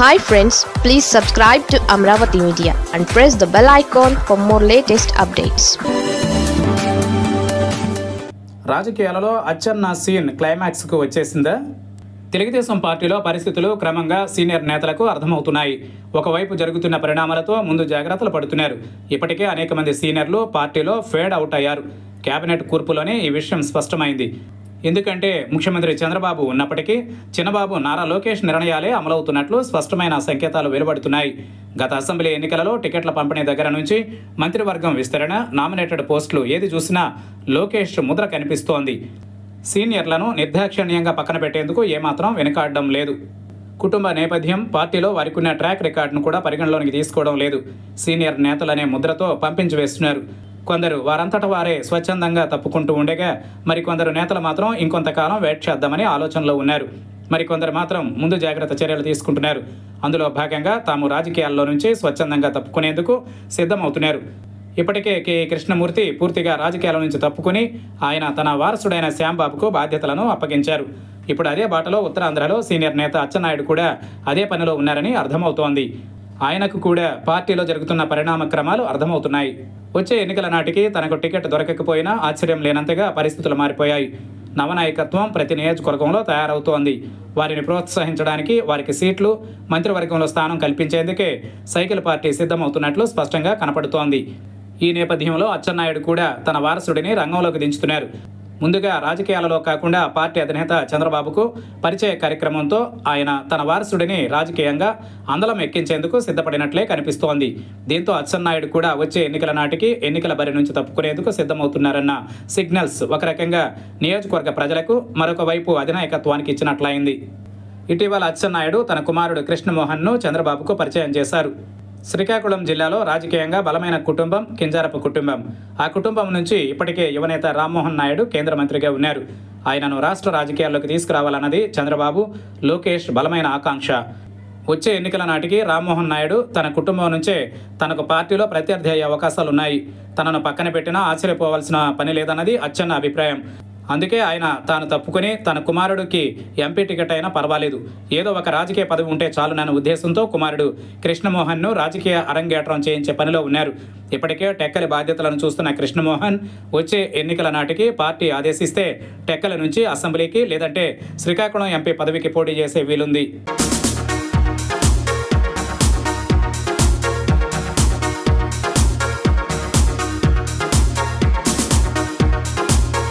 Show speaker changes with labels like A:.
A: Hi friends, please subscribe to Amaravathi Media and press the bell icon for more latest updates.
B: రాజకీయాలలో Atchanna scene క్లైమాక్స్కు వచ్చేసిందా? తెలుగుదేశం పార్టీలో పరిస్థితులు క్రమంగా senior నేతలకు అర్థమవుతున్నాయి. ఒకవైపు జరుగుతున్న పరిణామాలతో ముందు జాగ్రత్తలు పడుతున్నారు. ఇప్పటికే అనేక మంది సీనియర్లు పార్టీలో ఫేడ్ అవుట్ అయ్యారు. కేబినెట్ కూర్పులోనే ఈ విషయం స్పష్టమైంది. ఎందుకంటే ముఖ్యమంత్రి చంద్రబాబు ఉన్నప్పటికీ చిన్నబాబు నారా లోకేష్ నిర్ణయాలే అమలవుతున్నట్లు స్పష్టమైన సంకేతాలు వెలువడుతున్నాయి. గత అసెంబ్లీ ఎన్నికలలో టికెట్ల పంపిణీ దగ్గర నుంచి మంత్రివర్గం విస్తరణ, నామినేటెడ్ పోస్టులు ఏది చూసినా లోకేష్ ముద్ర కనిపిస్తోంది. సీనియర్లను నిర్దాక్షిణ్యంగా పక్కన పెట్టేందుకు ఏమాత్రం వెనుకాడడం లేదు. కుటుంబ నేపథ్యం, పార్టీలో వారికున్న ట్రాక్ రికార్డును కూడా పరిగణలోనికి తీసుకోవడం లేదు. సీనియర్ నేతలనే ముద్రతో పంపించి వేస్తున్నారు. కొందరు వారంతట వారే స్వచ్ఛందంగా తప్పుకుంటూ ఉండగా మరికొందరు నేతలు మాత్రం ఇంకొంతకాలం వెయిట్ చేద్దామని ఆలోచనలో ఉన్నారు. మరికొందరు మాత్రం ముందు జాగ్రత్త చర్యలు తీసుకుంటున్నారు. అందులో భాగంగా తాము రాజకీయాల్లో నుంచి స్వచ్ఛందంగా తప్పుకునేందుకు సిద్ధమవుతున్నారు. ఇప్పటికే కె కృష్ణమూర్తి పూర్తిగా రాజకీయాల నుంచి తప్పుకుని ఆయన తన వారసుడైన శ్యాంబాబుకు బాధ్యతలను అప్పగించారు. ఇప్పుడు అదే బాటలో ఉత్తరాంధ్రలో సీనియర్ నేత అచ్చెన్నాయుడు కూడా అదే పనిలో ఉన్నారని అర్థమవుతోంది. ఆయనకు కూడా పార్టీలో జరుగుతున్న పరిణామ క్రమాలు అర్థమవుతున్నాయి. వచ్చే ఎన్నికల నాటికి తనకు టికెట్ దొరకకపోయినా ఆశ్చర్యం లేనంతగా పరిస్థితులు మారిపోయాయి. నవనాయకత్వం ప్రతి నియోజకవర్గంలో తయారవుతోంది. వారిని ప్రోత్సహించడానికి, వారికి సీట్లు, మంత్రివర్గంలో స్థానం కల్పించేందుకే సైకిల్ పార్టీ సిద్ధమవుతున్నట్లు స్పష్టంగా కనపడుతోంది. ఈ నేపథ్యంలో అచ్చెన్నాయుడు కూడా తన వారసుడిని రంగంలోకి దించుతున్నారు. ముందుగా రాజకీయాలలో కాకుండా పార్టీ అధినేత చంద్రబాబుకు పరిచయ కార్యక్రమంతో ఆయన తన వారసుడిని రాజకీయంగా అందలం ఎక్కించేందుకు సిద్ధపడినట్లే కనిపిస్తోంది. దీంతో అచ్చెన్నాయుడు కూడా వచ్చే ఎన్నికల నాటికి ఎన్నికల బరి నుంచి తప్పుకునేందుకు సిద్ధమవుతున్నారన్న సిగ్నల్స్ ఒక రకంగా నియోజకవర్గ ప్రజలకు, మరొక వైపు అధినాయకత్వానికి ఇచ్చినట్లయింది. ఇటీవల అచ్చెన్నాయుడు తన కుమారుడు కృష్ణమోహన్ను చంద్రబాబుకు పరిచయం చేశారు. శ్రీకాకుళం జిల్లాలో రాజకీయంగా బలమైన కుటుంబం కింజారపు కుటుంబం. ఆ కుటుంబం నుంచి ఇప్పటికే యువనేత రామ్మోహన్ నాయుడు కేంద్ర మంత్రిగా ఉన్నారు. ఆయనను రాష్ట్ర రాజకీయాల్లోకి తీసుకురావాలన్నది చంద్రబాబు, లోకేష్ బలమైన ఆకాంక్ష. వచ్చే ఎన్నికల నాటికి రామ్మోహన్ నాయుడు తన కుటుంబం నుంచే తనకు పార్టీలో ప్రత్యర్థి అయ్యే అవకాశాలున్నాయి. తనను పక్కన పెట్టినా ఆశ్చర్యపోవాల్సిన పని లేదన్నది అచ్చెన్న అభిప్రాయం. అందుకే ఆయన తాను తప్పుకుని తన కుమారుడికి ఎంపీ టికెట్ అయినా పర్వాలేదు, ఏదో ఒక రాజకీయ పదవి ఉంటే చాలునన్న ఉద్దేశంతో కుమారుడు కృష్ణమోహన్ను రాజకీయ అరంగేట్రం చేయించే పనిలో ఉన్నారు. ఇప్పటికే టెక్కలి బాధ్యతలను చూస్తున్న కృష్ణమోహన్ వచ్చే ఎన్నికల నాటికి పార్టీ ఆదేశిస్తే టెక్కలి నుంచి అసెంబ్లీకి లేదంటే శ్రీకాకుళం ఎంపీ పదవికి పోటీ చేసే వీలుంది.